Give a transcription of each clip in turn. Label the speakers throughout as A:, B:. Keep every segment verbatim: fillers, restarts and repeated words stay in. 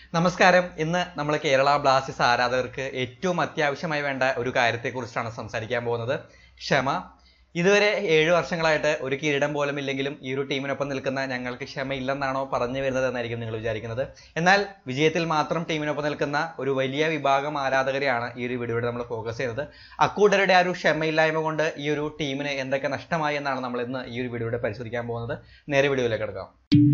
A: നമസ്കാരം. ഇന്ന് നമ്മൾ കേരള ബ്ലാസ്റ്റേഴ്സ് ആരാധകർക്ക് ഏറ്റവും അത്യാവശ്യമായി വേണ്ട ഒരു കാര്യത്തെക്കുറിച്ചാണ് സംസാരിക്കാൻ പോകുന്നത്. ക്ഷമ. ഇതുവരെ ഏഴു വർഷങ്ങളായിട്ട് ഒരു കിരീടം പോലും ഇല്ലെങ്കിലും ഈ ഒരു ടീമിനൊപ്പം നിൽക്കുന്ന ഞങ്ങൾക്ക് ക്ഷമയില്ലെന്നാണോ പറഞ്ഞു വരുന്നത് എന്നായിരിക്കും നിങ്ങൾ വിചാരിക്കുന്നത്. എന്നാൽ വിജയത്തിൽ മാത്രം ടീമിനൊപ്പം നിൽക്കുന്ന ഒരു വലിയ വിഭാഗം ആരാധകരെയാണ് ഈ ഒരു വീഡിയോയിൽ നമ്മൾ ഫോക്കസ് ചെയ്യുന്നത്. അക്കൂട്ടരുടെ ആ ഒരു ക്ഷമയില്ലായ്മ കൊണ്ട് ഈ ഒരു ടീമിന് എന്തൊക്കെ നഷ്ടമായി എന്നാണ് നമ്മൾ ഇന്ന് ഈ ഒരു വീഡിയോയുടെ പരിശോധിക്കാൻ പോകുന്നത്. നേരെ വീഡിയോയിലേക്ക് കിടക്കാം.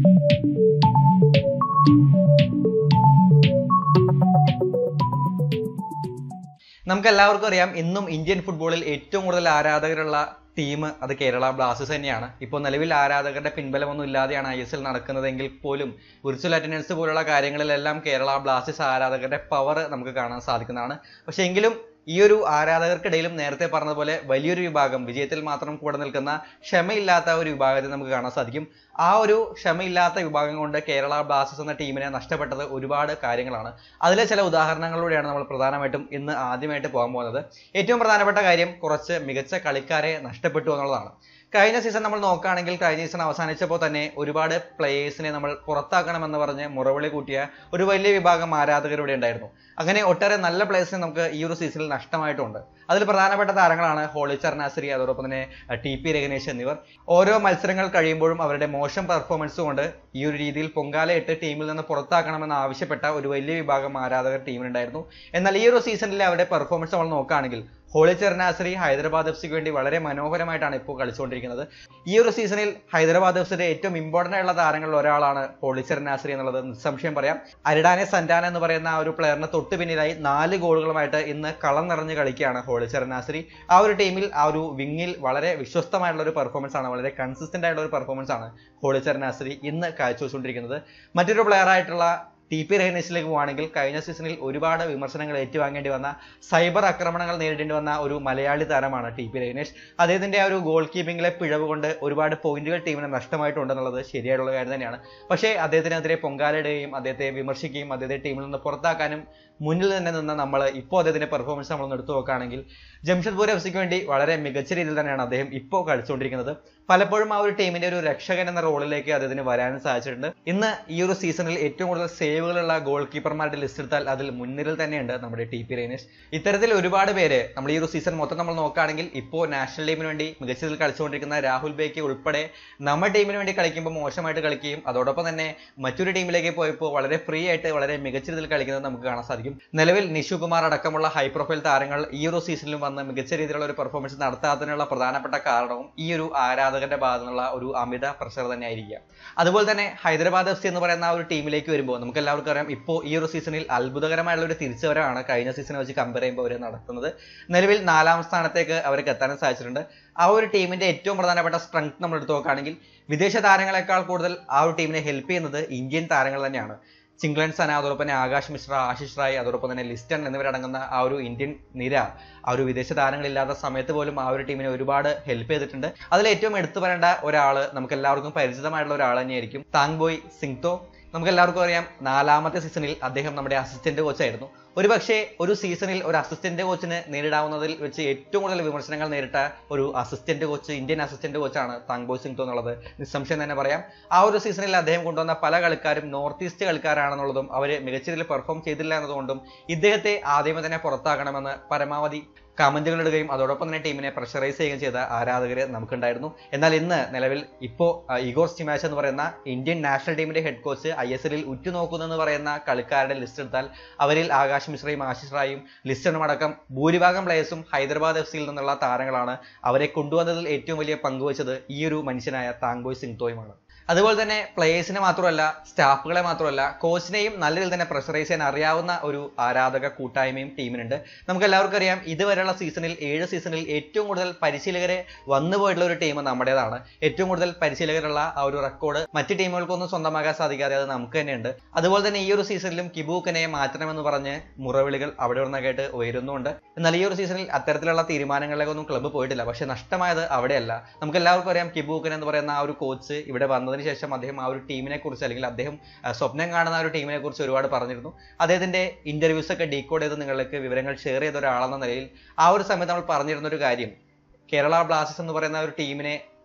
A: നമുക്ക് എല്ലാവർക്കും അറിയാം, ഇന്നും ഇന്ത്യൻ ഫുട്ബോളിൽ ഏറ്റവും കൂടുതൽ ആരാധകരുള്ള ടീം അത് കേരള ബ്ലാസ്റ്റേഴ്സ് തന്നെയാണ്. ഇപ്പോൾ നിലവിൽ ആരാധകരുടെ പിൻബലമൊന്നും ഇല്ലാതെയാണ് ഐ എസ് എൽ നടക്കുന്നതെങ്കിൽ പോലും വിർച്വൽ അറ്റൻഡൻസ് പോലുള്ള കാര്യങ്ങളിലെല്ലാം കേരള ബ്ലാസ്റ്റേഴ്സ് ആരാധകരുടെ പവർ നമുക്ക് കാണാൻ സാധിക്കുന്നതാണ്. പക്ഷേ എങ്കിലും ഈ ഒരു ആരാധകർക്കിടയിലും നേരത്തെ പറഞ്ഞതുപോലെ വലിയൊരു വിഭാഗം, വിജയത്തിൽ മാത്രം കൂടെ നിൽക്കുന്ന ക്ഷമയില്ലാത്ത ഒരു വിഭാഗത്തെ നമുക്ക് കാണാൻ സാധിക്കും. ആ ഒരു ക്ഷമയില്ലാത്ത വിഭാഗം കൊണ്ട് കേരള ബ്ലാസ്റ്റേഴ്സ് എന്ന ടീമിനെ നഷ്ടപ്പെട്ടത് ഒരുപാട് കാര്യങ്ങളാണ്. അതിലെ ചില ഉദാഹരണങ്ങളിലൂടെയാണ് നമ്മൾ പ്രധാനമായിട്ടും ഇന്ന് ആദ്യമായിട്ട് പോകാൻ പോകുന്നത്. ഏറ്റവും പ്രധാനപ്പെട്ട കാര്യം കുറച്ച് മികച്ച കളിക്കാരെ നഷ്ടപ്പെട്ടു എന്നുള്ളതാണ്. കഴിഞ്ഞ സീസൺ നമ്മൾ നോക്കുകയാണെങ്കിൽ കഴിഞ്ഞ സീസൺ അവസാനിച്ചപ്പോൾ തന്നെ ഒരുപാട് പ്ലേയേഴ്സിനെ നമ്മൾ പുറത്താക്കണമെന്ന് പറഞ്ഞ് മുറവിളി കൂട്ടിയ ഒരു വലിയ വിഭാഗം ആരാധകരുടെ ഉണ്ടായിരുന്നു. അങ്ങനെ ഒട്ടേറെ നല്ല പ്ലേയേഴ്സിനെ നമുക്ക് ഈ ഒരു സീസണിൽ നഷ്ടമായിട്ടുണ്ട്. അതിൽ പ്രധാനപ്പെട്ട താരങ്ങളാണ് ഹോളി ചർനാസരി, അതോടൊപ്പം തന്നെ ടി പി രഘുനേഷ് എന്നിവർ. ഓരോ മത്സരങ്ങൾ കഴിയുമ്പോഴും അവരുടെ മോശം പെർഫോമൻസ് കൊണ്ട് ഈ ഒരു രീതിയിൽ പൊങ്കാലയിട്ട് ടീമിൽ നിന്ന് പുറത്താക്കണമെന്ന് ആവശ്യപ്പെട്ട ഒരു വലിയ വിഭാഗം ആരാധകർ ടീമിനുണ്ടായിരുന്നു. എന്നാൽ ഈ ഒരു സീസണിലെ അവരുടെ പെർഫോമൻസ് നമ്മൾ നോക്കുകയാണെങ്കിൽ ഹോളി ചർനാസരി ഹൈദരാബാദ് എഫ് സിക്ക് വേണ്ടി വളരെ മനോഹരമായിട്ടാണ് ഇപ്പോൾ കളിച്ചുകൊണ്ടിരിക്കുന്നത്. ഈ ഒരു സീസണിൽ ഹൈദരാബാദ് എഫ് സിയുടെ ഏറ്റവും ഇമ്പോർട്ടൻ്റ് ആയിട്ടുള്ള താരങ്ങളിൽ ഒരാളാണ് ഹോളി ചർനാസരി എന്നുള്ളത് നിസ്സംശയം പറയാം. അരിഡാനെ സന്റാന എന്ന് പറയുന്ന ആ ഒരു പ്ലെയറിന് തൊട്ട് പിന്നിലായി നാല് ഗോളുകളുമായിട്ട് ഇന്ന് കളം നിറഞ്ഞ് കളിക്കുകയാണ് ഹോളി ചർനാസരി. ആ ഒരു ടീമിൽ ആ ഒരു വിങ്ങിൽ വളരെ വിശ്വസ്തമായിട്ടുള്ള ഒരു പെർഫോമൻസ് ആണ്, വളരെ കൺസിസ്റ്റന്റ് ആയിട്ടുള്ള ഒരു പെർഫോമൻസ് ആണ് ഹോളി ചർനാസരി ഇന്ന് കാഴ്ചവെച്ചുകൊണ്ടിരിക്കുന്നത്. മറ്റൊരു പ്ലെയർ ആയിട്ടുള്ള ടി പി രഘുനേഷിലേക്ക് പോവുകയാണെങ്കിൽ കഴിഞ്ഞ സീസണിൽ ഒരുപാട് വിമർശനങ്ങൾ ഏറ്റുവാങ്ങേണ്ടി വന്ന, സൈബർ ആക്രമണങ്ങൾ നേരിടേണ്ടി വന്ന ഒരു മലയാളി താരമാണ് ടി പി രഘുനേഷ്. അദ്ദേഹത്തിന്റെ ആ ഒരു ഗോൾ കീപ്പിംഗിലെ പിഴവ് കൊണ്ട് ഒരുപാട് പോയിന്റുകൾ ടീമിന് നഷ്ടമായിട്ടുണ്ടെന്നുള്ളത് ശരിയായിട്ടുള്ള കാര്യം തന്നെയാണ്. പക്ഷേ അദ്ദേഹത്തിനെതിരെ പൊങ്കാലയിടുകയും അദ്ദേഹത്തെ വിമർശിക്കുകയും അദ്ദേഹത്തെ ടീമിൽ നിന്ന് പുറത്താക്കാനും മുന്നിൽ തന്നെ നിന്ന് നമ്മൾ ഇപ്പോൾ അദ്ദേഹത്തിന്റെ പെർഫോമൻസ് നമ്മളൊന്ന് എടുത്തു നോക്കുകയാണെങ്കിൽ ജംഷഡ്പൂർ എഫ് സിക്ക് വേണ്ടി വളരെ മികച്ച രീതിയിൽ തന്നെയാണ് അദ്ദേഹം ഇപ്പോൾ കളിച്ചുകൊണ്ടിരിക്കുന്നത്. പലപ്പോഴും ആ ഒരു ടീമിന്റെ ഒരു രക്ഷകൻ എന്ന റോളിലേക്ക് അദ്ദേഹത്തിന് വരാനും സാധിച്ചിട്ടുണ്ട്. ഇന്ന് ഈ ഒരു സീസണിൽ ഏറ്റവും കൂടുതൽ സേവുകളുള്ള ഗോൾ കീപ്പർമാരുടെ ലിസ്റ്റ് എടുത്താൽ അതിൽ മുൻനിരയിൽ തന്നെയുണ്ട് നമ്മുടെ ടി പി രഘുനേഷ്. ഇത്തരത്തിൽ ഒരുപാട് പേര് നമ്മൾ ഈ ഒരു സീസൺ മൊത്തം നമ്മൾ നോക്കുകയാണെങ്കിൽ ഇപ്പോൾ നാഷണൽ ടീമിന് വേണ്ടി മികച്ച രീതിയിൽ കളിച്ചുകൊണ്ടിരിക്കുന്ന രാഹുൽ ബേക്ക് ഉൾപ്പെടെ നമ്മുടെ ടീമിന് വേണ്ടി കളിക്കുമ്പോൾ മോശമായിട്ട് കളിക്കുകയും അതോടൊപ്പം തന്നെ മറ്റൊരു ടീമിലേക്ക് പോയപ്പോൾ വളരെ ഫ്രീ ആയിട്ട് വളരെ മികച്ച രീതിയിൽ കളിക്കുന്നത് നമുക്ക് കാണാൻ സാധിക്കും. നിലവിൽ നിഷു കുമാർ അടക്കമുള്ള ഹൈ പ്രൊഫൈൽ താരങ്ങൾ ഈ ഒരു സീസണിലും വന്ന് മികച്ച രീതിയിലുള്ള ഒരു പെർഫോമൻസ് നടത്താത്തതിനുള്ള പ്രധാനപ്പെട്ട കാരണവും ഈ ഒരു ആരാധകന്റെ ഭാഗത്തു നിന്നുള്ള ഒരു അമിത പ്രഷർ തന്നെ ആയിരിക്കാം. അതുപോലെ തന്നെ ഹൈദരാബാദ് എഫ് സി എന്ന് പറയുന്ന ആ ഒരു ടീമിലേക്ക് വരുമ്പോൾ നമുക്ക് എല്ലാവർക്കും അറിയാം, ഇപ്പോൾ ഈ ഒരു സീസണിൽ അത്ഭുതകരമായുള്ള ഒരു തിരിച്ചുവരവാണ് കഴിഞ്ഞ സീസണെ വെച്ച് കമ്പയർ ചെയ്യുമ്പോൾ അവർ നടത്തുന്നത്. നിലവിൽ നാലാം സ്ഥാനത്തേക്ക് അവർക്ക് എത്താനും സാധിച്ചിട്ടുണ്ട്. ആ ഒരു ടീമിന്റെ ഏറ്റവും പ്രധാനപ്പെട്ട സ്ട്രെങ്ത് നമ്മൾ എടുത്ത് നോക്കുകയാണെങ്കിൽ വിദേശ താരങ്ങളെക്കാൾ കൂടുതൽ ആ ഒരു ടീമിനെ ഹെൽപ്പ് ചെയ്യുന്നത് ഇന്ത്യൻ താരങ്ങൾ തന്നെയാണ്. ചിംഗ്ലൻ സന, അതോടൊപ്പം തന്നെ ആകാശ് മിശ്ര, ആശിഷ് റായ്, അതോടൊപ്പം തന്നെ ലിസ്റ്റൺ എന്നിവരടങ്ങുന്ന ആ ഒരു ഇന്ത്യൻ നിര ആ ഒരു വിദേശ താരങ്ങളില്ലാത്ത സമയത്ത് പോലും ആ ഒരു ടീമിനെ ഒരുപാട് ഹെൽപ്പ് ചെയ്തിട്ടുണ്ട്. അതിൽ ഏറ്റവും എടുത്തു പറയേണ്ട ഒരാള് നമുക്ക് എല്ലാവർക്കും പരിചിതമായിട്ടുള്ള ഒരാൾ തന്നെയായിരിക്കും താങ്ബോയ് സിങ്തോ. നമുക്ക് എല്ലാവർക്കും അറിയാം, നാലാമത്തെ സീസണിൽ അദ്ദേഹം നമ്മുടെ അസിസ്റ്റന്റ് കോച്ചായിരുന്നു. ഒരുപക്ഷെ ഒരു സീസണിൽ ഒരു അസിസ്റ്റന്റ് കോച്ചിന് നേരിടാവുന്നതിൽ വെച്ച് ഏറ്റവും കൂടുതൽ വിമർശനങ്ങൾ നേരിട്ട ഒരു അസിസ്റ്റന്റ് കോച്ച്, ഇന്ത്യൻ അസിസ്റ്റന്റ് കോച്ചാണ് താങ്ബോയ് സിങ്തോ എന്നുള്ളത് നിസ്സംശയം തന്നെ പറയാം. ആ ഒരു സീസണിൽ അദ്ദേഹം കൊണ്ടുവന്ന പല കളിക്കാരും നോർത്ത് ഈസ്റ്റ് കളിക്കാരാണെന്നുള്ളതും അവർ മികച്ച രീതിയിൽ പെർഫോം ചെയ്തില്ല എന്നതുകൊണ്ടും ഇദ്ദേഹത്തെ ആദ്യമേ തന്നെ പുറത്താക്കണമെന്ന് പരമാവധി കമന്റുകൾ ഇടുകയും അതോടൊപ്പം തന്നെ ടീമിനെ പ്രഷറൈസ് ചെയ്യുകയും ചെയ്ത ആരാധകര് നമുക്കുണ്ടായിരുന്നു. എന്നാൽ ഇന്ന് നിലവിൽ ഇപ്പോൾ ഇഗോർ സ്റ്റിമാച്ച് എന്ന് പറയുന്ന ഇന്ത്യൻ നാഷണൽ ടീമിന്റെ ഹെഡ് കോച്ച് ഐ എസ് എല്ലിൽ ഉറ്റുനോക്കുന്നെന്ന് പറയുന്ന കളിക്കാരുടെ ലിസ്റ്റ് എടുത്താൽ അവരിൽ ആകാശ് മിശ്രയും ആശിഷ് റായും ലിസ്റ്റണും അടക്കം ഭൂരിഭാഗം പ്ലേയേഴ്സും ഹൈദരാബാദ് എഫ് സിയിൽ നിന്നുള്ള താരങ്ങളാണ്. അവരെ കൊണ്ടുവന്നതിൽ ഏറ്റവും വലിയ പങ്കുവച്ചത് ഈ ഒരു മനുഷ്യനായ താങ്ബോയ് സിങ്തോയുമാണ്. അതുപോലെ തന്നെ പ്ലേയേഴ്സിനെ മാത്രമല്ല, സ്റ്റാഫുകളെ മാത്രമല്ല, കോച്ചിനെയും നല്ല രീതിയിൽ തന്നെ പ്രഷറൈസ് ചെയ്യാൻ അറിയാവുന്ന ഒരു ആരാധക കൂട്ടായ്മയും ടീമിനുണ്ട്. നമുക്ക് എല്ലാവർക്കും അറിയാം, ഇതുവരെയുള്ള സീസണിൽ ഏഴ് സീസണിൽ ഏറ്റവും കൂടുതൽ പരിശീലകരെ വന്നു പോയിട്ടുള്ള ഒരു ടീം നമ്മുടേതാണ്. ഏറ്റവും കൂടുതൽ പരിശീലകരുള്ള ആ ഒരു റെക്കോർഡ് മറ്റ് ടീമുകൾക്കൊന്നും സ്വന്തമാക്കാൻ സാധിക്കാതെ അത് നമുക്ക് തന്നെയുണ്ട്. അതുപോലെ തന്നെ ഈ ഒരു സീസണിലും കിബൂക്കനെ മാറ്റണമെന്ന് പറഞ്ഞ് മുറവിളികൾ അവിടെ നിന്നൊക്കെയായിട്ട് ഉയരുന്നുണ്ട്. എന്നാൽ ഈ ഒരു സീസണിൽ അത്തരത്തിലുള്ള തീരുമാനങ്ങളിലേക്കൊന്നും ക്ലബ്ബ് പോയിട്ടില്ല. പക്ഷെ നഷ്ടമായത് അവിടെയല്ല. നമുക്ക് എല്ലാവർക്കും അറിയാം, കിബൂക്കൻ എന്ന് പറയുന്ന ആ ഒരു കോച്ച് ഇവിടെ വന്നതിന് ശേഷം അദ്ദേഹം ആ ഒരു ടീമിനെ കുറിച്ച് അല്ലെങ്കിൽ അദ്ദേഹം സ്വപ്നം കാണുന്ന ആ ഒരു ടീമിനെ കുറിച്ച് ഒരുപാട് പറഞ്ഞിരുന്നു. അദ്ദേഹത്തിന്റെ ഇന്റർവ്യൂസ് ഒക്കെ ഡീകോഡ് ചെയ്ത് നിങ്ങൾക്ക് വിവരങ്ങൾ ഷെയർ ചെയ്ത ഒരാളെന്ന നിലയിൽ ആ ഒരു സമയത്ത് നമ്മൾ പറഞ്ഞിരുന്ന ഒരു കാര്യം, കേരള ബ്ലാസ്റ്റേഴ്സ് എന്ന് പറയുന്ന ഒരു ടീമിനെ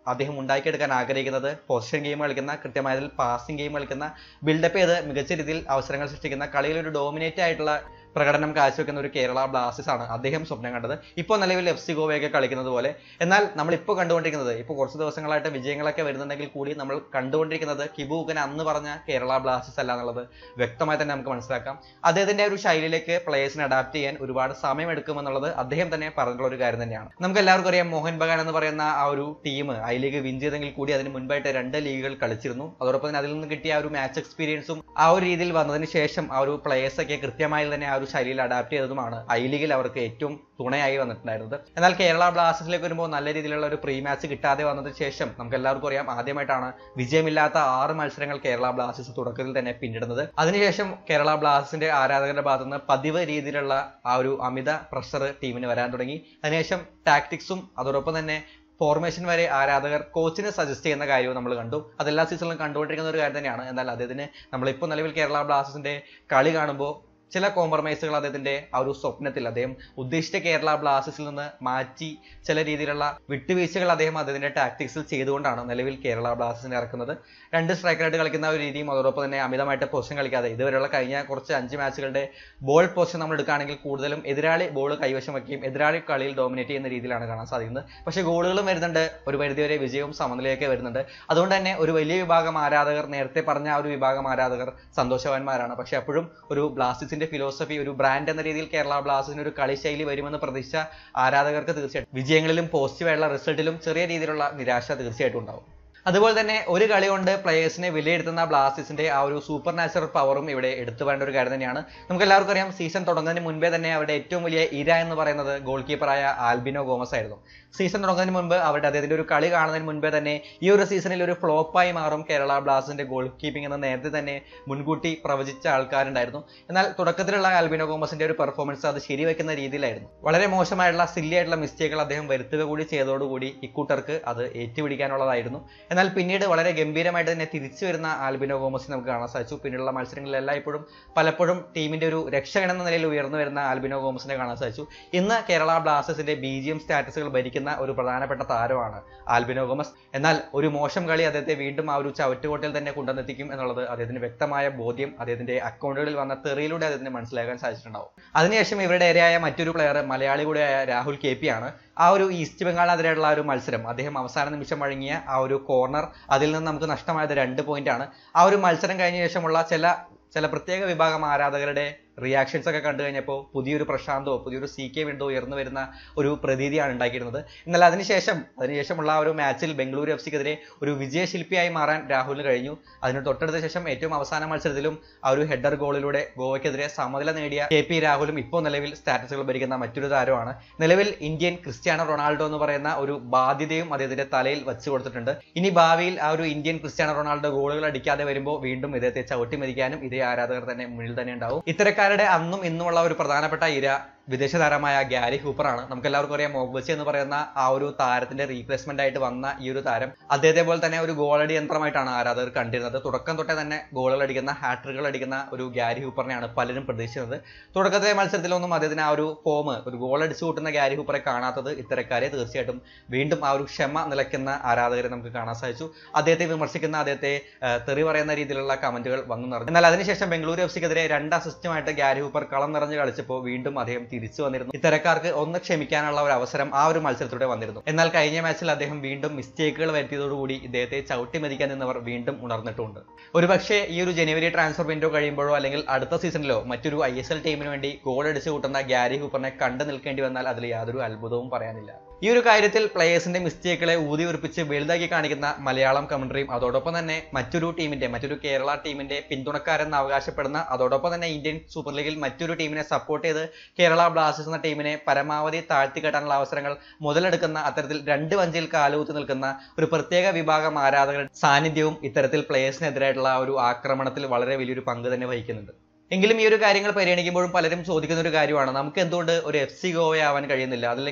A: അദ്ദേഹം ഉണ്ടാക്കിയെടുക്കാൻ ആഗ്രഹിക്കുന്നത് പൊസിഷൻ ഗെയിം കളിക്കുന്ന, കൃത്യമായതിൽ പാസിംഗ് ഗെയിം കളിക്കുന്ന, ബിൽഡപ്പ് ചെയ്ത് മികച്ച രീതിയിൽ അവസരങ്ങൾ സൃഷ്ടിക്കുന്ന, കളിയിൽ ഒരു ഡോമിനേറ്റ് ആയിട്ടുള്ള പ്രകടനം കാഴ്ചവെക്കുന്ന ഒരു കേരള ബ്ലാസ്റ്റേഴ്സ് ആണ് അദ്ദേഹം സ്വപ്നം കണ്ടത്. ഇപ്പോൾ നിലവിൽ എഫ് സി ഗോവയൊക്കെ കളിക്കുന്നത് പോലെ. എന്നാൽ നമ്മൾ ഇപ്പോൾ കണ്ടുകൊണ്ടിരിക്കുന്നത്, ഇപ്പോൾ കുറച്ച് ദിവസങ്ങളായിട്ട് വിജയങ്ങളൊക്കെ വരുന്നുണ്ടെങ്കിൽ കൂടി നമ്മൾ കണ്ടുകൊണ്ടിരിക്കുന്നത് കിബൂക്കൻ അന്ന് പറഞ്ഞ കേരള ബ്ലാസ്റ്റേഴ്സ് അല്ല എന്നുള്ളത് വ്യക്തമായി തന്നെ നമുക്ക് മനസ്സിലാക്കാം. അദ്ദേഹത്തിന്റെ ഒരു ശൈലിയിലേക്ക് പ്ലേയേഴ്സിനെ അഡാപ്റ്റ് ചെയ്യാൻ ഒരുപാട് സമയം എടുക്കുമെന്നുള്ളത് അദ്ദേഹം തന്നെ പറഞ്ഞിട്ടുള്ള ഒരു കാര്യം തന്നെയാണ്. നമുക്ക് എല്ലാവർക്കും അറിയാം, മോഹൻ ബഗാൻ എന്ന് പറയുന്ന ആ ഒരു ടീം ഐ ലീഗ് വിൻ ചെയ്തെങ്കിൽ കൂടി അതിന് മുൻപായിട്ട് രണ്ട് ലീഗുകൾ കളിച്ചിരുന്നു. അതോടൊപ്പം തന്നെ അതിൽ നിന്ന് കിട്ടിയ ആ ഒരു മാച്ച് എക്സ്പീരിയൻസും ആ ഒരു രീതിയിൽ വന്നതിന് ശേഷം ആ ഒരു പ്ലേയേഴ്സ് ഒക്കെ കൃത്യമായി തന്നെ ആ ഒരു ശൈലിയിൽ അഡാപ്റ്റ് ചെയ്തതുമാണ് ഐ ലീഗിൽ അവർക്ക് ഏറ്റവും തുണയായി വന്നിട്ടുണ്ടായിരുന്നത്. എന്നാൽ കേരള ബ്ലാസ്റ്റേഴ്സിലേക്ക് വരുമ്പോൾ നല്ല രീതിയിലുള്ള ഒരു പ്രീ മാച്ച് കിട്ടാതെ വന്നതിന് ശേഷം നമുക്ക് എല്ലാവർക്കും അറിയാം, ആദ്യമായിട്ടാണ് വിജയമില്ലാത്ത ആറ് മത്സരങ്ങൾ കേരള ബ്ലാസ്റ്റേഴ്സ് തുടക്കത്തിൽ തന്നെ പിന്നിടുന്നത്. അതിനുശേഷം കേരള ബ്ലാസ്റ്റേഴ്സിന്റെ ആരാധകരുടെ ഭാഗത്തുനിന്ന് പതിവ് രീതിയിലുള്ള ആ ഒരു അമിത പ്രഷർ ടീമിന് വരാൻ തുടങ്ങി. അതിനുശേഷം ടാക്ടിക്സും അതോടൊപ്പം തന്നെ ഫോർമേഷൻ വരെ ആരാധകർ കോച്ചിനെ സജസ്റ്റ് ചെയ്യുന്ന കാര്യവും നമ്മൾ കണ്ടു. അതെല്ലാ സീസണിലും കണ്ടുകൊണ്ടിരിക്കുന്ന ഒരു കാര്യം തന്നെയാണ്. എന്നാൽ അദ്ദേഹത്തിന് നമ്മളിപ്പോൾ നിലവിൽ കേരള ബ്ലാസ്റ്റേഴ്സിന്റെ കളി കാണുമ്പോൾ ചില കോംപ്രമൈസുകൾ അദ്ദേഹത്തിന്റെ ആ ഒരു സ്വപ്നത്തിൽ അദ്ദേഹം ഉദ്ദേശിച്ച കേരള ബ്ലാസ്റ്റേഴ്സിൽ നിന്ന് മാറ്റി ചില രീതിയിലുള്ള വിട്ടുവീഴ്ചകൾ അദ്ദേഹം അദ്ദേഹത്തിന്റെ ടാക്ടിക്സിൽ ചെയ്തുകൊണ്ടാണ് നിലവിൽ കേരള ബ്ലാസ്റ്റേഴ്സിനെ ഇറക്കുന്നത്. രണ്ട് സ്ട്രൈക്കറായിട്ട് കളിക്കുന്ന ഒരു രീതിയും അതോടൊപ്പം തന്നെ അമിതമായിട്ട് പൊസിഷൻ കളിക്കാതെ ഇതുവരെയുള്ള കഴിഞ്ഞ കുറച്ച് അഞ്ച് മാച്ചുകളുടെ ബോൾ പൊസിഷൻ നമ്മൾ എടുക്കുകയാണെങ്കിൽ കൂടുതലും എതിരാളി ബോൾ കൈവശം വയ്ക്കുകയും എതിരാളി കളിയിൽ ഡോമിനേറ്റ് ചെയ്യുന്ന രീതിയിലാണ് കാണാൻ സാധിക്കുന്നത്. പക്ഷേ ഗോളുകളും വരുന്നുണ്ട്, ഒരു പരിധിവരെ വിജയവും സമനിലയൊക്കെ വരുന്നുണ്ട്. അതുകൊണ്ട് തന്നെ ഒരു വലിയ വിഭാഗം ആരാധകർ, നേരത്തെ പറഞ്ഞ ആ ഒരു വിഭാഗം ആരാധകർ സന്തോഷവാന്മാരാണ്. പക്ഷെ അപ്പോഴും ഒരു ബ്ലാസ്റ്റേഴ്സിന്റെ ഫിലോസഫി, ഒരു ബ്രാൻഡ് എന്ന രീതിയിൽ കേരള ബ്ലാസ്റ്റേഴ്സിന് ഒരു കളിശൈലി വരുമെന്ന് പ്രതീക്ഷിച്ച ആരാധകർക്ക് തീർച്ചയായിട്ടും വിജയങ്ങളിലും പോസിറ്റീവായുള്ള റിസൾട്ടിലും ചെറിയ രീതിയിലുള്ള നിരാശ തീർച്ചയായിട്ടും ഉണ്ടാവും. അതുപോലെ തന്നെ ഒരു കളി കൊണ്ട് പ്ലേയേഴ്സിനെ വിലയിരുത്തുന്ന ബ്ലാസ്റ്റേഴ്സിന്റെ ആ ഒരു സൂപ്പർ നാച്ചുറൽ പവറും ഇവിടെ എടുത്തു പറയേണ്ട ഒരു കാര്യം തന്നെയാണ്. നമുക്ക് എല്ലാവർക്കും അറിയാം, സീസൺ തുടങ്ങുന്നതിന് മുൻപേ തന്നെ അവരുടെ ഏറ്റവും വലിയ ഇര എന്ന് പറയുന്നത് ഗോൾ കീപ്പറായ ആൽബിനോ ഗോമസ് ആയിരുന്നു. സീസൺ തുടങ്ങുന്നതിന് മുൻപ് അവരുടെ അദ്ദേഹത്തിന്റെ ഒരു കളി കാണുന്നതിന് മുൻപേ തന്നെ ഈ ഒരു സീസണിൽ ഒരു ഫ്ലോപ്പായി മാറും കേരള ബ്ലാസ്റ്റേഴ്സിന്റെ ഗോൾ കീപ്പിംഗ് എന്ന് നേരത്തെ തന്നെ മുൻകൂട്ടി പ്രവചിച്ച ആൾക്കാരുണ്ടായിരുന്നു. എന്നാൽ തുടക്കത്തിലുള്ള ആൽബിനോ ഗോമസിന്റെ ഒരു പെർഫോമൻസ് അത് ശരിവെക്കുന്ന രീതിയിലായിരുന്നു. വളരെ മോശമായിട്ടുള്ള സില്ലി ആയിട്ടുള്ള മിസ്റ്റേക്കുകൾ അദ്ദേഹം വരുത്തുക കൂടി ചെയ്തതോടുകൂടി ഇക്കൂട്ടർക്ക് അത് ഏറ്റുപിടിക്കാനുള്ളതായിരുന്നു. എന്നാൽ പിന്നീട് വളരെ ഗംഭീരമായിട്ട് തന്നെ തിരിച്ചു വരുന്ന ആൽബിനോ ഗോമസിനെ നമുക്ക് കാണാൻ സാധിച്ചു. പിന്നീടുള്ള മത്സരങ്ങളിലെല്ലാം ഇപ്പോഴും പലപ്പോഴും ടീമിന്റെ ഒരു രക്ഷകൻ എന്ന നിലയിൽ ഉയർന്നു വരുന്ന ആൽബിനോ ഗോമസിനെ കാണാൻ സാധിച്ചു. ഇന്ന് കേരള ബ്ലാസ്റ്റേഴ്സിന്റെ ബി ജി എം സ്റ്റാറ്റസുകൾ ഭരിക്കുന്ന ഒരു പ്രധാനപ്പെട്ട താരമാണ് ആൽബിനോ ഗോമസ്. എന്നാൽ ഒരു മോശം കളി അദ്ദേഹത്തെ വീണ്ടും ആ ഒരു ചവറ്റുകോട്ടയിൽ തന്നെ കൊണ്ടുവന്നെത്തിക്കും എന്നുള്ളത് അദ്ദേഹത്തിന് വ്യക്തമായ ബോധ്യം അദ്ദേഹത്തിന്റെ അക്കൗണ്ടുകളിൽ വന്ന തെറിയിലൂടെ അദ്ദേഹത്തിന് മനസ്സിലാക്കാൻ സാധിച്ചിട്ടുണ്ടാവും. അതിനുശേഷം ഇവരുടെ ഇരയായ മറ്റൊരു പ്ലെയർ മലയാളി കൂടെയായ രാഹുൽ കെ പി ആണ്. ആ ഒരു ഈസ്റ്റ് ബംഗാളിനെതിരെയുള്ള ഒരു മത്സരം അദ്ദേഹം അവസാന നിമിഷം വഴങ്ങിയ ആ ഒരു കോർണർ, അതിൽ നിന്ന് നമുക്ക് നഷ്ടമായത് രണ്ട് പോയിന്റ് ആണ്. ആ ഒരു മത്സരം കഴിഞ്ഞ ശേഷമുള്ള ചില ചില പ്രത്യേക വിഭാഗം ആരാധകരുടെ റിയാക്ഷൻസ് ഒക്കെ കണ്ടു കഴിഞ്ഞപ്പോൾ പുതിയൊരു പ്രശാന്തോ പുതിയൊരു സി കെ വിൻഡോ ഉയർന്നു വരുന്ന ഒരു പ്രതീതിയാണ് ഉണ്ടാക്കിയിരുന്നത്. എന്നാൽ അതിനുശേഷം അതിനുശേഷമുള്ള ആ ഒരു മാച്ചിൽ ബംഗളൂരു എഫ് സിക്കെതിരെ ഒരു വിജയശില്പിയായി മാറാൻ രാഹുലിന് കഴിഞ്ഞു. അതിന് തൊട്ടടുത്ത ശേഷം ഏറ്റവും അവസാന മത്സരത്തിലും ആ ഒരു ഹെഡർ ഗോളിലൂടെ ഗോവയ്ക്കെതിരെ സമനില നേടിയ കെ പി രാഹുലും ഇപ്പോൾ നിലവിൽ സ്റ്റാറ്റസുകൾ ഭരിക്കുന്ന മറ്റൊരു താരമാണ്. നിലവിൽ ഇന്ത്യൻ ക്രിസ്ത്യാനോ റൊണാൾഡോ എന്ന് പറയുന്ന ഒരു ബാധ്യതയും അദ്ദേഹത്തിന്റെ തലയിൽ വെച്ചു കൊടുത്തിട്ടുണ്ട്. ഇനി ഭാവിയിൽ ആ ഒരു ഇന്ത്യൻ ക്രിസ്ത്യാനോ റൊണാൾഡോ ഗോളുകൾ അടിക്കാതെ വരുമ്പോൾ വീണ്ടും ഇദ്ദേഹത്തെ ചവിട്ടിമരിക്കാനും ഇതേ ആരാധകർ തന്നെ മുന്നിൽ തന്നെ ഉണ്ടാവും. ഇത്തരക്കാരുടെ അന്നും ഇന്നുമുള്ള ഒരു പ്രധാനപ്പെട്ട ഇര വിദേശ താരമായ ഗ്യാരി ഹൂപ്പറാണ്. നമുക്ക് എല്ലാവർക്കും അറിയാം, മോഗ്ബച്ചി എന്ന് പറയുന്ന ആ ഒരു താരത്തിന്റെ റീപ്ലേസ്മെന്റ് ആയിട്ട് വന്ന ഈ ഒരു താരം അദ്ദേഹത്തെ പോലെ തന്നെ ഒരു ഗോളടി യന്ത്രമായിട്ടാണ് ആരാധകർ കണ്ടിരുന്നത്. തുടക്കം തൊട്ടേ തന്നെ ഗോളുകൾ അടിക്കുന്ന, ഹാട്രിക്കുകൾ അടിക്കുന്ന ഒരു ഗ്യാരി ഹൂപ്പറിനെയാണ് പലരും പ്രതീക്ഷിച്ചത്. തുടക്കത്തെ മത്സരത്തിലൊന്നും അദ്ദേഹത്തിന് ആ ഒരു ഫോം, ഒരു ഗോൾ അടിച്ചു കൂട്ടുന്ന ഗ്യാരി ഹൂപ്പറെ കാണാത്തത് ഇത്തരക്കാരെ തീർച്ചയായിട്ടും വീണ്ടും ആ ഒരു ക്ഷമ നിലയ്ക്കുന്ന ആരാധകരെ നമുക്ക് കാണാൻ സാധിച്ചു. അദ്ദേഹത്തെ വിമർശിക്കുന്ന, അദ്ദേഹത്തെ തെറി പറയുന്ന രീതിയിലുള്ള കമന്റുകൾ വന്നു നിറഞ്ഞു. എന്നാൽ അതിനുശേഷം ബംഗളൂരു എഫ് സിക്കെതിരെ രണ്ട് അസിസ്റ്റുമായിട്ട് ഗ്യാരി ഹൂപ്പർ കളം നിറഞ്ഞ് കളിച്ചപ്പോൾ വീണ്ടും അദ്ദേഹം തിരിച്ചു വന്നിരുന്നു. ഇത്തരക്കാർക്ക് ഒന്ന് ക്ഷമിക്കാനുള്ള ഒരു അവസരം ആ ഒരു മത്സരത്തിലൂടെ വന്നിരുന്നു. എന്നാൽ കഴിഞ്ഞ മാച്ചിൽ അദ്ദേഹം വീണ്ടും മിസ്റ്റേക്കുകൾ വരുത്തിയതോടുകൂടി ഇദ്ദേഹത്തെ ചവിട്ടി മതിക്കാൻ നിന്നവർ വീണ്ടും ഉണർന്നിട്ടുണ്ട്. ഒരുപക്ഷെ ഈ ഒരു ജനുവരി ട്രാൻസ്ഫർ വിൻഡോ കഴിയുമ്പോഴോ അല്ലെങ്കിൽ അടുത്ത സീസണിലോ മറ്റൊരു ഐ എസ് എൽ ടീമിന് വേണ്ടി ഗോൾ അടിച്ചു കൂട്ടുന്ന ഗ്യാരി ഹൂപ്പറിനെ കണ്ടു നിൽക്കേണ്ടി വന്നാൽ അതിൽ യാതൊരു അത്ഭുതവും പറയാനില്ല. ഈ ഒരു കാര്യത്തിൽ പ്ലേയേഴ്സിന്റെ മിസ്റ്റേക്കുകളെ ഊതി ഉറപ്പിച്ച് വലുതാക്കി കാണിക്കുന്ന മലയാളം കമന്ററിയും അതോടൊപ്പം തന്നെ മറ്റൊരു ടീമിന്റെ മറ്റൊരു കേരള ടീമിന്റെ പിന്തുണക്കാരെന്ന് അവകാശപ്പെടുന്ന, അതോടൊപ്പം തന്നെ ഇന്ത്യൻ സൂപ്പർ ലീഗിൽ മറ്റൊരു ടീമിനെ സപ്പോർട്ട് ചെയ്ത് കേരള ബ്ലാസ്റ്റേഴ്സ് എന്ന ടീമിനെ പരമാവധി താഴ്ത്തിക്കെട്ടാനുള്ള അവസരങ്ങൾ മുതലെടുക്കുന്ന, അത്തരത്തിൽ രണ്ട് വഞ്ചിയിൽ കാലുകുത്തി നിൽക്കുന്ന ഒരു പ്രത്യേക വിഭാഗം ആരാധകരുടെ സാന്നിധ്യവും ഇത്തരത്തിൽ പ്ലേയേഴ്സിനെതിരായിട്ടുള്ള ഒരു ആക്രമണത്തിൽ വളരെ വലിയൊരു പങ്ക് തന്നെ വഹിക്കുന്നുണ്ട്. എങ്കിലും ഈ ഒരു കാര്യങ്ങൾ പരിഗണിക്കുമ്പോഴും പലരും ചോദിക്കുന്ന ഒരു കാര്യമാണ്, നമുക്ക് എന്തുകൊണ്ട് ഒരു എഫ് സി ഗോവയാവാൻ കഴിയുന്നില്ല, അതല്ലെങ്കിൽ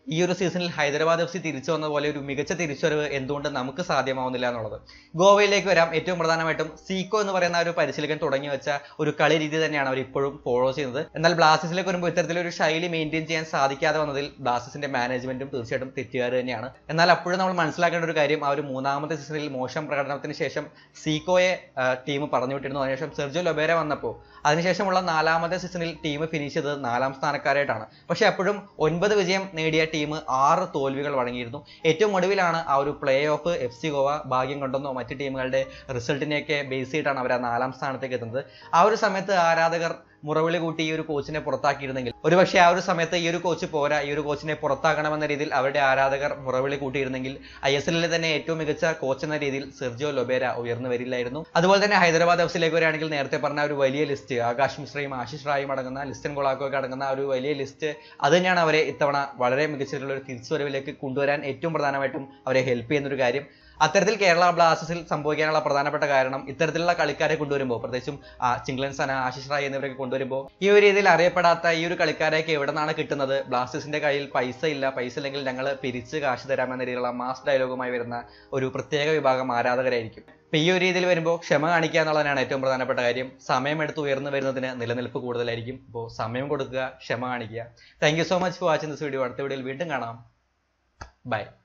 A: ഈ ഒരു സീസണിൽ ഹൈദരാബാദ് എഫ് സി തിരിച്ചു വന്ന പോലെ ഒരു മികച്ച തിരിച്ചുവരവ് എന്തുകൊണ്ട് നമുക്ക് സാധ്യമാവുന്നില്ല എന്നുള്ളത്. ഗോവയിലേക്ക് വരാം. ഏറ്റവും പ്രധാനമായിട്ടും സീക്കോ എന്ന് പറയുന്ന ഒരു പരിശീലകൻ തുടങ്ങി വെച്ച ഒരു കളി രീതി തന്നെയാണ് അവർ ഇപ്പോഴും ഫോളോ ചെയ്യുന്നത്. എന്നാൽ ബ്ലാസ്റ്റേഴ്സിലേക്ക് വരുമ്പോൾ ഇത്തരത്തിലൊരു ശൈലി മെയിൻറ്റെയിൻ ചെയ്യാൻ സാധിക്കാതെ വന്നതിൽ ബ്ലാസ്റ്റേഴ്സിന്റെ മാനേജ്മെന്റും തീർച്ചയായിട്ടും തെറ്റുകാർ തന്നെയാണ്. എന്നാൽ അപ്പോഴും നമ്മൾ മനസ്സിലാക്കേണ്ട ഒരു കാര്യം, ആ ഒരു മൂന്നാമത്തെ സീസണിൽ മോശം പ്രകടനത്തിന് ശേഷം സീക്കോയെ ടീം പറഞ്ഞു വിട്ടിരുന്നു. അതിനുശേഷം സെർജിയോ ലൊബേര വന്നപ്പോൾ അതിനുശേഷമുള്ള നാലാമത്തെ സീസണിൽ ടീം ഫിനിഷ് ചെയ്തത് നാലാം സ്ഥാനക്കാരായിട്ടാണ്. പക്ഷെ അപ്പോഴും ഒൻപത് വിജയം നേടിയ ടീം ആറ് തോൽവികൾ വഴങ്ങിയിരുന്നു. ഏറ്റവും ഒടുവിലാണ് ആ ഒരു play off F C Goa ഭാഗ്യം കൊണ്ടെന്നോ മറ്റ് ടീമുകളുടെ റിസൾട്ടിനെയൊക്കെ ബേസ് ചെയ്തിട്ടാണ് അവർ ആ നാലാം സ്ഥാനത്തേക്ക് എത്തുന്നത്. ആ ഒരു സമയത്ത് ആരാധകർ മുറവിളി കൂട്ടി ഈ ഒരു കോച്ചിനെ പുറത്താക്കിയിരുന്നെങ്കിൽ ഒരുപക്ഷെ ആ ഒരു സമയത്ത് ഈ ഒരു കോച്ച് പോരാ, ഈ ഒരു കോച്ചിനെ പുറത്താക്കണമെന്ന രീതിയിൽ അവരുടെ ആരാധകർ മുറവിളി കൂട്ടിയിരുന്നെങ്കിൽ ഐ എസ് എല്ലിലെ തന്നെ ഏറ്റവും മികച്ച കോച്ച് എന്ന രീതിയിൽ സെർജിയോ ലൊബേര ഉയർന്നു വരില്ലായിരുന്നു. അതുപോലെ തന്നെ ഹൈദരാബാദ് എഫ് സിയിലേക്ക് വരികയാണെങ്കിൽ നേരത്തെ പറഞ്ഞ ഒരു വലിയ ലിസ്റ്റ്, ആകാശ് മിശ്രയും ആശിഷ് റായും അടങ്ങുന്ന ലിസ്റ്റൻ കൊളാക്കോ ഒക്കെ അടങ്ങുന്ന ഒരു വലിയ ലിസ്റ്റ്, അത് തന്നെയാണ് അവരെ ഇത്തവണ വളരെ മികച്ചിട്ടുള്ള ഒരു തിരിച്ചുവരവിലേക്ക് കൊണ്ടുവരാൻ ഏറ്റവും പ്രധാനമായിട്ടും അവരെ ഹെൽപ്പ് ചെയ്യുന്നൊരു കാര്യം. അത്തരത്തിൽ കേരള ബ്ലാസ്റ്റേഴ്സിൽ സംഭവിക്കാനുള്ള പ്രധാനപ്പെട്ട കാരണം ഇത്തരത്തിലുള്ള കളിക്കാരെ കൊണ്ടുവരുമ്പോൾ, പ്രത്യേകിച്ചും ചിംഗ്ലൻ സന, ആശിഷ് റായ് എന്നിവരൊക്കെ കൊണ്ടുവരുമ്പോൾ ഈ ഒരു രീതിയിൽ അറിയപ്പെടാത്ത ഈ ഒരു കളിക്കാരെയൊക്കെ എവിടെ നിന്നാണ് കിട്ടുന്നത്, ബ്ലാസ്റ്റേഴ്സിന്റെ കയ്യിൽ പൈസ ഇല്ല, പൈസ ഇല്ലെങ്കിൽ ഞങ്ങൾ പിരിച്ച് കാശ് തരാമെന്ന രീതിയിലുള്ള മാസ് ഡയലോഗുമായി വരുന്ന ഒരു പ്രത്യേക വിഭാഗം ആരാധകരായിരിക്കും. അപ്പൊ ഈ ഒരു രീതിയിൽ വരുമ്പോൾ ക്ഷമ കാണിക്കുക എന്നുള്ളതാണ് ഏറ്റവും പ്രധാനപ്പെട്ട കാര്യം. സമയമെടുത്ത് ഉയർന്നു വരുന്നതിന് നിലനിൽപ്പ് കൂടുതലായിരിക്കും. അപ്പോൾ സമയം കൊടുക്കുക, ക്ഷമ കാണിക്കുക. Thank you so much for watching this video. അടുത്ത വീഡിയോയിൽ വീണ്ടും കാണാം. ബൈ.